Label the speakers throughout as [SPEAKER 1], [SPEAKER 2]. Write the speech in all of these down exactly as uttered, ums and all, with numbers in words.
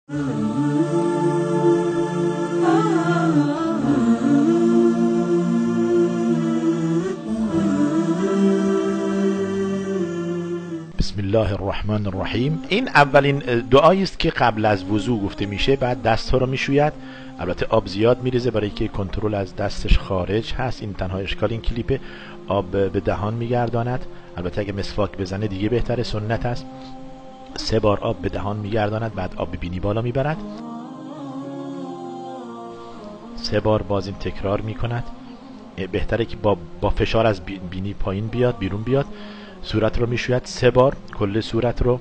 [SPEAKER 1] بسم الله الرحمن الرحیم. این اولین دعایی است که قبل از وضو گفته میشه. بعد دست ها رو میشوید. البته آب زیاد میریزه برای که کنترل از دستش خارج هست. این تنها اشکال این کلیپ. آب به دهان میگرداند. البته اگه مسواک بزنه دیگه بهتره، سنت است. سه بار آب به دهان میگرداند، بعد آب به بینی بالا میبرد، سه بار باز این تکرار میکند. بهتره که با با فشار از بینی پایین بیاد، بیرون بیاد. صورت رو میشوید سه بار، کل صورت رو.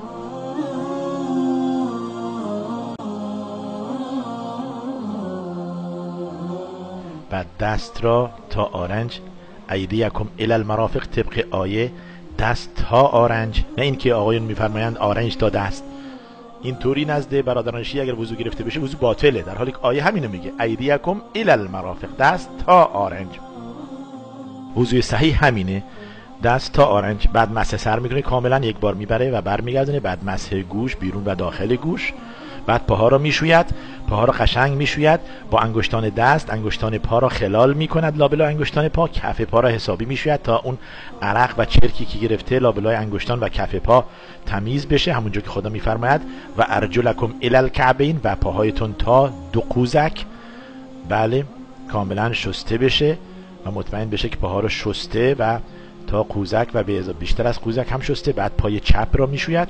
[SPEAKER 1] بعد دست را تا آرنج، ایدیکم الی المرافق، طبق آیه دست تا آرنج، نه اینکه آقایون میفرمایند آرنج تا دست. این طوری نزد برادران شیعه اگر وضو گرفته بشه وضو باطله، در حالی که آیه همینو میگه ایدیکم الی المرافق، دست تا آرنج. وضوی صحیح همینه، دست تا آرنج. بعد مسح سر میکنه کاملا، یک بار میبره و برمیگردونه. بعد مسح گوش، بیرون و داخل گوش. بعد پاها رو میشوید، پاها رو قشنگ میشوید با انگشتان دست. انگشتان پا را خلال میکند لابلای انگشتان پا. کف پا را حسابی میشوید تا اون عرق و چرکی که گرفته لابلای انگشتان و کف پا تمیز بشه، همونجور که خدا میفرماید و ارجلکم الی الکعبین، و پاهایتون تا دو قوزک. بله، کاملا شسته بشه و مطمئن بشه که پاها رو شسته و تا قوزک و بیشتر از قوزک هم شسته. بعد پای چپ را میشوید.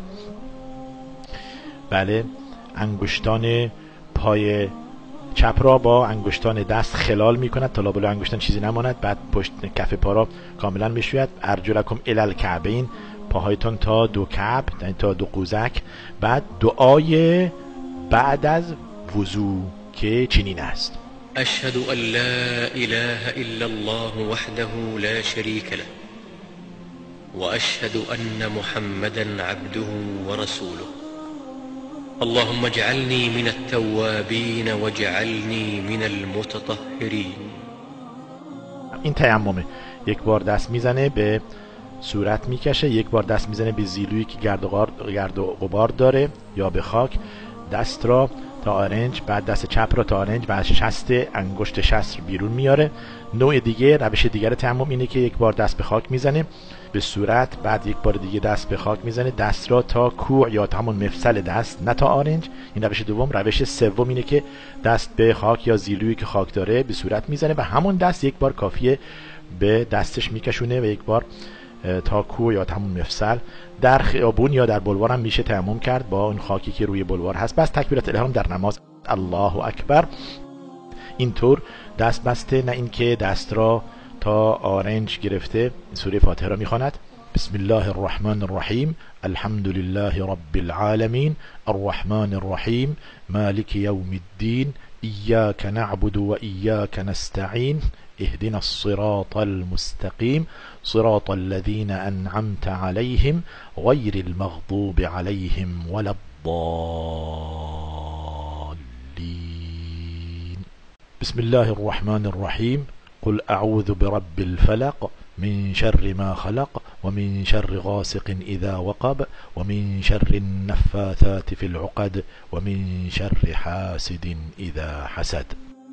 [SPEAKER 1] بله، انگشتان پای چپ را با انگشتان دست خلال میکند تا لابلای انگشتان چیزی نماند. بعد پشت کف پا را کاملا میشوید. ارجلکم الی الکعبین، پاهایتون تا دو کعب، تا دو قوزک. بعد دعای بعد از وضو که چنین است:
[SPEAKER 2] اشهد ان لا اله الا الله وحده لا شريك له واشهد ان محمدا عبده ورسوله اللهم اجعلني من التوابين واجعلني من المتطهرين.
[SPEAKER 1] این تیممه. یک بار دست میزنه به صورت میکشه، یک بار دست میزنه به زیلویی که گرد و گرد و غبار داره یا به خاک، دست را تا آرنج، بعد دست چپ را تا آرنج، بعد شست انگشت شست بیرون میاره. نوع دیگه، روش دیگر تیمم اینه که یک بار دست به خاک میزنه به صورت، بعد یک بار دیگه دست به خاک میزنه، دست را تا کوع یا تا همون مفصل دست، نه تا آرنج. این روش دوم. روش سوم اینه که دست به خاک یا زیلویی که خاک داره به صورت میزنه و همون دست یک بار کافیه به دستش میکشونه و یک بار تا کوع یا تا همون مفصل. در خیابون یا در بلوار هم میشه تیمم کرد با اون خاکی که روی بلوار هست. بس تکبیرات الاحرام در نماز الله اکبر. اینطور دست بسته، نه اینکه دست را تا آرنج گرفته. سوره فاتحه را میخواند: بسم الله الرحمن الرحیم الحمد لله رب العالمین الرحمن الرحیم مالک یوم الدین ایاک نعبد و ایاک نستعین اهدنا الصراط المستقیم صراط الذين أنعمت عليهم غير المغضوب عليهم ولا الضالين. بسم الله الرحمن الرحيم قل أعوذ برب الفلق من شر ما خلق ومن شر غاسق إذا وقب ومن شر النفاثات في العقد ومن شر حاسد إذا حسد.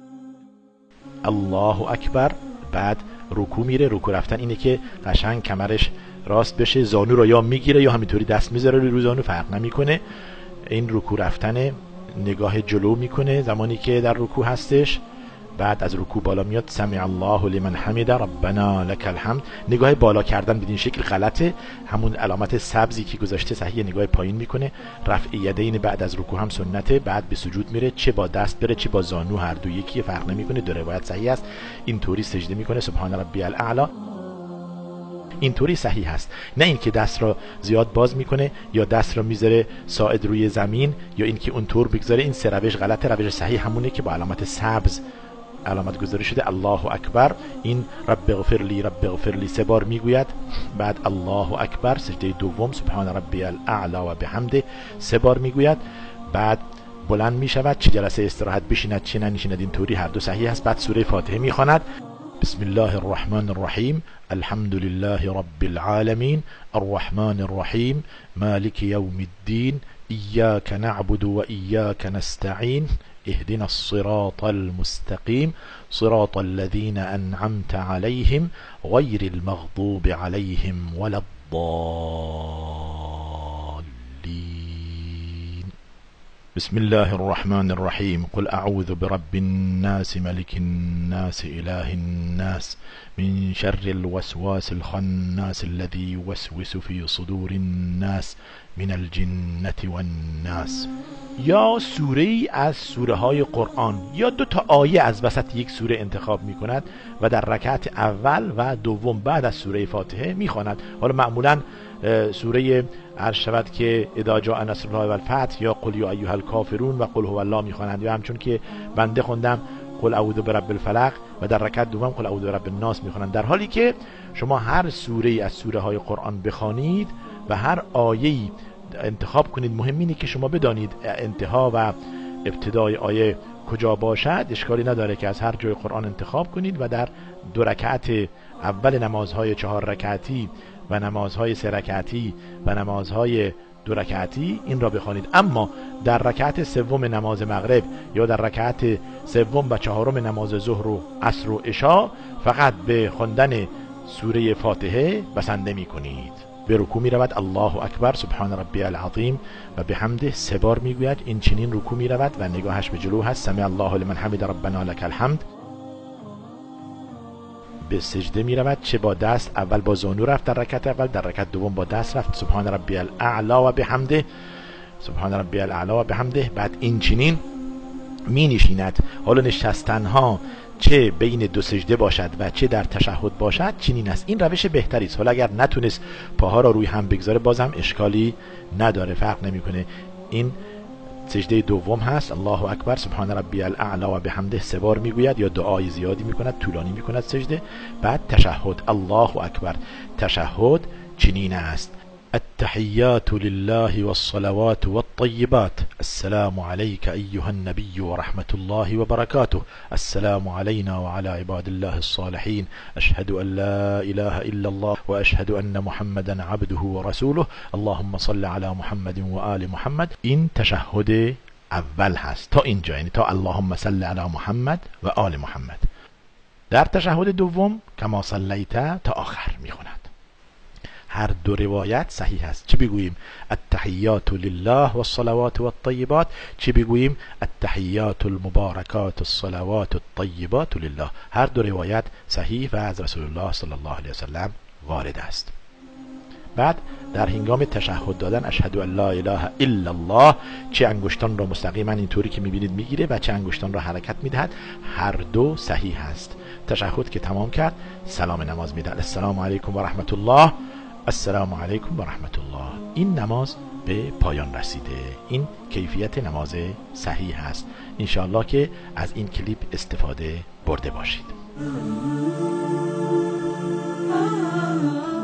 [SPEAKER 1] الله أكبر. بعد رکوع میره. رکوع رفتن اینه که قشنگ کمرش راست بشه، زانو رو یا میگیره یا همینطوری دست میذاره روی زانو، فرق نمیکنه. این رکوع رفتن، نگاه جلو میکنه زمانی که در رکوع هستش. بعد از رکوع بالا میاد سمع الله لمن حمده ربنا لك الحمد. نگاه بالا کردن بدین شکل غلطه، همون علامت سبزی که گذاشته صحیح، نگاه پایین میکنه. رفع یدین بعد از رکوع هم سنته. بعد به سجود میره، چه با دست بره چه با زانو، هر دو یکی، فرق نمیکنه. دو روایت صحیح است. اینطوری سجده میکنه سبحان ربی الاعلی. اینطوری صحیح هست، نه اینکه دست را زیاد باز میکنه یا دست را میذاره ساعد روی زمین یا اینکه اونطور بگذاره. این سه روش غلطه. روش صحیح همونه که با علامت سبز علامت گذاری شده الله اکبر. این رب اغفر لی رب اغفر لی سه بار میگوید. بعد الله اکبر سجده دوم سبحان ربی الاعلی و بحمده سه بار میگوید. بعد بلند میشود، چه جلسه استراحت بشیند چه ننشیند، این طوری هر دو صحیح است. بعد سوره فاتحه میخواند: بسم الله الرحمن الرحیم الحمد لله رب العالمین الرحمن الرحیم مالک یوم الدین ایاک نعبد و ایاک نستعین اهدنا الصراط المستقیم صراط الذین انعمت علیهم غیر المغضوب علیهم ولا الضالین. بسم الله الرحمن الرحیم. قل اعوذ برب الناس ملك الناس اله الناس من شر الوسواس الخناس الذي يوسوس في صدور الناس من الجنة والناس. یا سوره ای از سوره های قرآن یا دو تا آیه از وسط یک سوره انتخاب می کند و در رکعت اول و دوم بعد از سوره فاتحه می خواند. حالا معمولا سوره عرض شود که اذا جاء نصر الله والفتح یا قل یا ایها الکافرون و قل هو الله می خوانند، یا همچون که بنده خوندم قل اعوذ برب الفلق و در رکعت دوم قل اعوذ برب الناس می خوانند. در حالی که شما هر سوره ای از سوره های قرآن بخوانید و هر آیه ای انتخاب کنید، مهم اینه که شما بدانید انتها و ابتدای آیه کجا باشد. اشکالی نداره که از هر جای قرآن انتخاب کنید و در دو رکعت اول نمازهای چهار رکعتی و نمازهای سه رکعتی و نمازهای دو رکعتی این را بخوانید. اما در رکعت سوم نماز مغرب یا در رکعت سوم و چهارم نماز ظهر و عصر و عشاء فقط به خواندن سوره فاتحه بسنده می کنید. به رکوع می رود الله اکبر سبحان ربی العظیم و به حمده سه بار می گوید. این چنین رکوع می رود و نگاهش به جلو هست. سمع الله لمن حمد ربنا لك الحمد. به سجده می رود، چه با دست اول با زانو رفت در رکعت اول، در رکعت دوم با دست رفت سبحان ربی الاعلی و بحمده سبحان ربی الاعلی و بحمده. بعد این چنین می نشیند. حالا نشستن ها چه بین دو سجده باشد و چه در تشهد باشد چنین است. این روش بهتری است. حالا اگر نتونست پاها را روی هم بگذاره بازم اشکالی نداره، فرق نمیکنه. این سجده دوم هست الله اکبر سبحان ربی الاعلی و بحمده سه بار میگوید یا دعای زیادی میکند، طولانی میکند سجده. بعد تشهد الله اکبر. تشهد چنین است: التحيات لله والصلوات والطيبات السلام عليك أيها النبي ورحمة الله وبركاته السلام علينا وعلى عباد الله الصالحين أشهد أن لا إله إلا الله وأشهد أن محمدا عبده ورسوله اللهم صل على محمد وآل محمد. این تشهد اول هست تا اینجا، یعنی تا اللهم صل على محمد و آل محمد. در تشهد دوم کما صلیت تا آخر میخوند. هر دو روایت صحیح است. چه بگوییم التحیات لله والصلوات والطیبات، چه بگوییم التحیات المبارکات الصلوات الطیبات لله. هر دو روایت صحیح و از رسول الله صلی الله علیه وسلم وارد است. بعد در هنگام تشهد دادن اشهد ان لا اله الا الله، چه انگشتان را مستقیما اینطوری که میبینید میگیره و چه انگشتان را حرکت میدهد، هر دو صحیح است. تشهد که تمام کرد سلام نماز میدهد السلام علیکم و رحمت الله السلام علیکم و رحمت الله. این نماز به پایان رسیده. این کیفیت نماز صحیح است. انشاءالله که از این کلیپ استفاده برده باشید.